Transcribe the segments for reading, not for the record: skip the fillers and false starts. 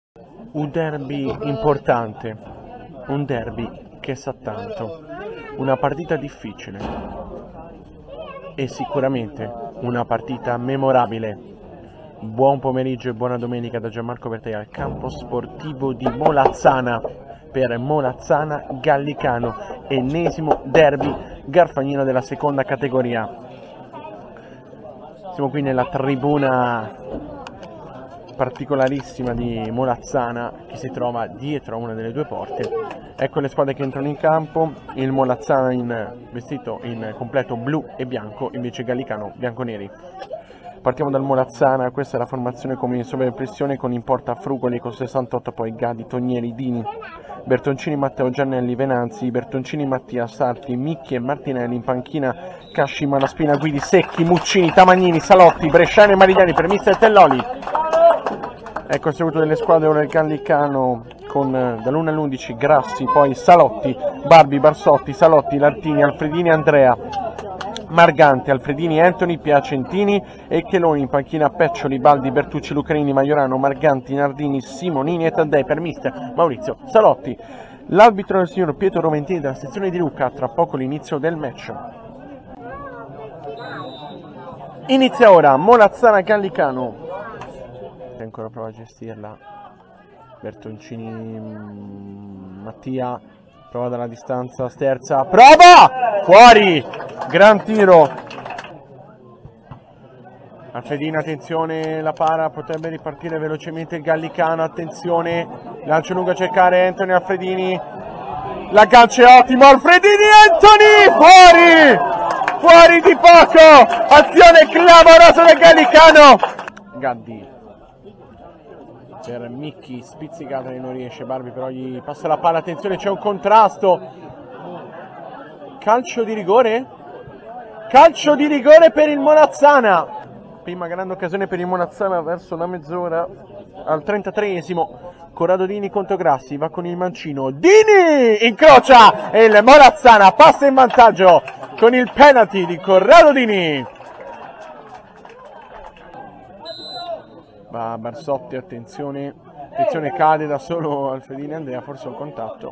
Un derby importante, un derby che sa tanto, una partita difficile e sicuramente una partita memorabile. Buon pomeriggio e buona domenica da Gianmarco Bertei al campo sportivo di Molazzana per Molazzana Gallicano, ennesimo derby garfagnino della seconda categoria. Siamo qui nella tribuna particolarissima di Molazzana che si trova dietro a una delle due porte. Ecco le squadre che entrano in campo: il Molazzana vestito in completo blu e bianco, invece Gallicano bianco-neri. Partiamo dal Molazzana, questa è la formazione come in sovraimpressione, con in porta Frugoli con 68, poi Gadi, Tonieri, Dini, Bertoncini, Matteo, Giannelli, Venanzi, Bertoncini, Mattia, Sarti, Micchi e Martinelli. In panchina Casci, Malaspina, Guidi, Secchi, Muccini, Tamagnini, Salotti, Bresciani e Marigliani per mister Telloli. Ecco il seguito delle squadre ora il Gallicano con dall'1 all'11 Grassi, poi Salotti, Barbi, Barsotti, Salotti, Lartini, Alfredini, Andrea, Marganti, Alfredini, Anthony, Piacentini e Cheloni. In panchina Peccioli, Baldi, Bertucci, Lucarini, Maiorano, Marganti, Nardini, Simonini e Taddei per mister Maurizio Salotti. L'arbitro è il signor Pietro Romentini della sezione di Lucca. Tra poco l'inizio del match. Inizia ora Molazzana Gallicano. Ancora prova a gestirla Bertoncini, Mattia prova dalla distanza, sterza, prova! Fuori! Gran tiro! Alfredini, attenzione, la para, potrebbe ripartire velocemente il Gallicano, attenzione, lancio lungo a cercare Anthony, Alfredini, la calcia è ottimo, Alfredini, Anthony! Fuori! Fuori di poco! Azione clamorosa del Gallicano! Gaddi per Micchi, spizzicata che non riesce, Barbi però gli passa la palla, attenzione, c'è un contrasto, calcio di rigore? Calcio di rigore per il Molazzana. Prima grande occasione per il Molazzana verso la mezz'ora, al 33esimo, Corrado Dini contro Grassi, va con il mancino, Dini incrocia e il Molazzana passa in vantaggio con il penalty di Corrado Dini. Va Barsotti, attenzione, cade da solo Alfredini, Andrea, forse un contatto.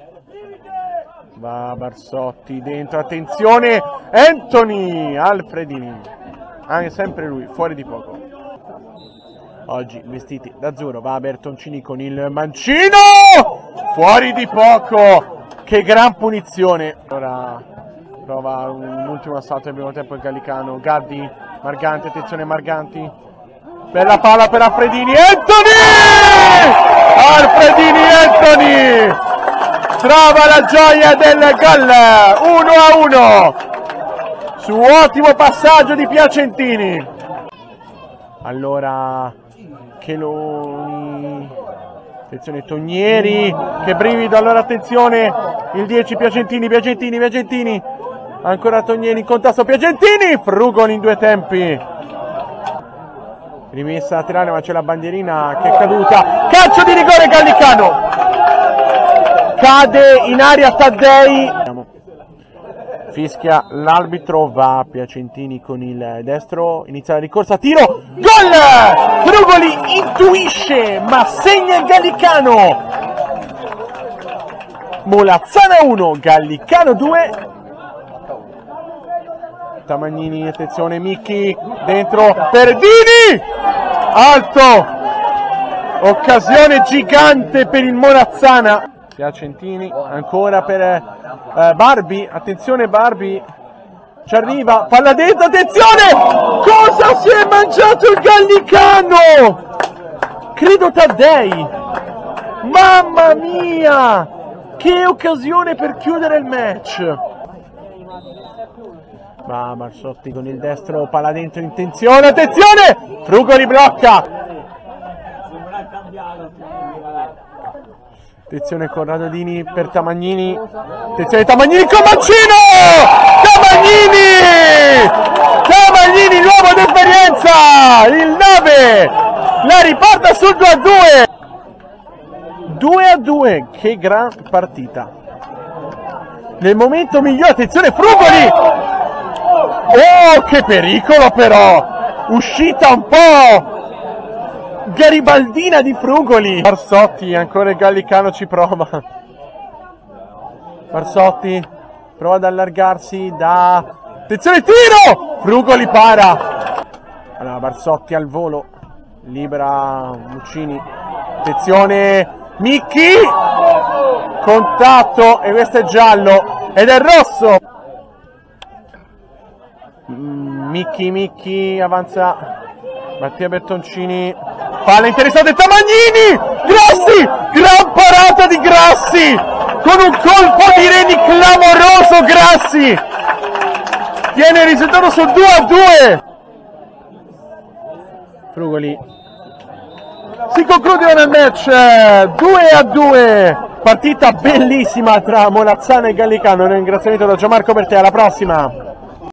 Va Barsotti dentro, attenzione, Anthony, Alfredini, anche sempre lui, fuori di poco. Oggi vestiti d'azzurro, va Bertoncini con il mancino, fuori di poco, che gran punizione. Ora prova un ultimo assalto nel primo tempo il Gallicano, Gaddi, Marganti, attenzione Marganti. Bella palla per Alfredini, Anthony! Alfredini, Anthony! Trova la gioia del gol, 1-1, su ottimo passaggio di Piacentini. Allora, Cheloni, attenzione Tonieri, che brivido, allora attenzione, il 10 Piacentini, ancora Tonieri in contatto, Piacentini, Frugoli in due tempi. Rimessa laterale ma c'è la bandierina che è caduta, calcio di rigore Gallicano, cade in aria Taddei, fischia l'arbitro, va Piacentini con il destro, inizia la ricorsa, tiro, gol! Frugoli intuisce ma segna il Gallicano. Molazzana 1, Gallicano 2. Tamagnini, attenzione Micchi, dentro per Dini, alto, occasione gigante per il Molazzana. Piacentini, ancora per Barbi, attenzione Barbi, ci arriva, palla dentro, attenzione, cosa si è mangiato il Gallicano? Credo Taddei, mamma mia, che occasione per chiudere il match. Va Barsotti con il destro, palla dentro, intenzione, attenzione, Frugoli blocca, attenzione Corrado Dini per Tamagnini, attenzione Tamagnini con Mancino, Tamagnini nuovo d'esperienza, il 9, la riporta sul 2-2, che gran partita, nel momento migliore, attenzione Frugoli, oh che pericolo però, uscita un po' garibaldina di Frugoli. Barsotti, ancora il Gallicano ci prova. Barsotti prova ad allargarsi da... Attenzione, tiro! Frugoli para. Allora, Barsotti al volo. Libera Muccini. Attenzione, Micchi! Contatto, e questo è giallo. Ed è rosso! Micchi avanza. Mattia Bertoncini, palla interessante, Tamagnini, Grassi, gran parata di Grassi, con un colpo di reni clamoroso Grassi, tiene il risultato sul 2-2. Frugoli, si conclude nel match 2-2, partita bellissima tra Molazzana e Gallicano. Un ringraziamento da Gianmarco per te, alla prossima.